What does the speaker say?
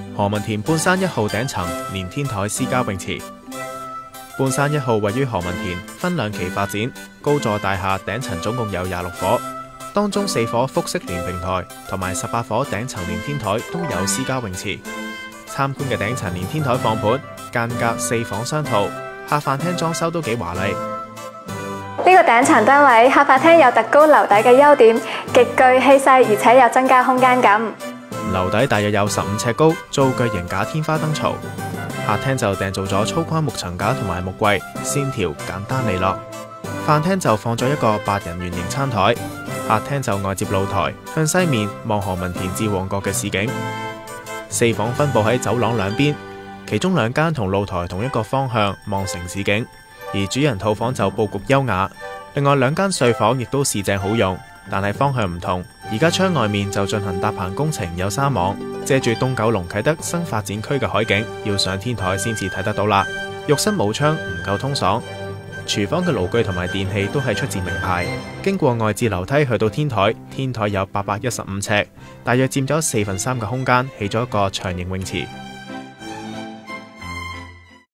何文田半山1號頂層連天台私家泳池。半山1號位於何文田，分2期發展，高座大廈頂層總共有26伙，當中4伙複式連平台同埋18伙頂層連天台都有私家泳池。參觀嘅頂層連天台放盤，間隔4房商套，客飯廳裝修都幾華麗。 呢個頂層單位客飯廳有特高樓底嘅優點，極具氣勢，而且有增加空間感。 樓底大約有15尺高，做巨型假天花燈槽。客廳就訂做咗粗框木層架同埋木櫃，線條簡單利落。飯廳就放咗一個8人圓形餐台。客廳就外接露台，向西面望何文田至旺角嘅市景。4房分佈喺走廊兩邊，其中2間同露台同一個方向望城市景，而主人套房就佈局優雅。另外2間睡房亦都市正好用，但係方向唔同。而家窗外面就進行搭棚工程，有3網，借住東九龍啟德新發展區嘅海景，要上天台先至睇得到啦。浴室冇窗唔夠通爽，廚房嘅爐具同埋電器都係出自名牌。經過外置樓梯去到天台，天台有815尺，大約佔咗3/4嘅空間，起咗一個長形泳池。